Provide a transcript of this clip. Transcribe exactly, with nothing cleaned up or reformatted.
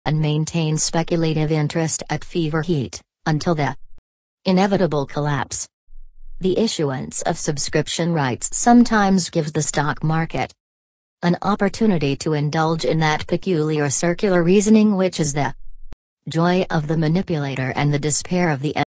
and maintain speculative interest at fever heat, until the inevitable collapse. The issuance of subscription rights sometimes gives the stock market an opportunity to indulge in that peculiar circular reasoning which is the joy of the manipulator and the despair of the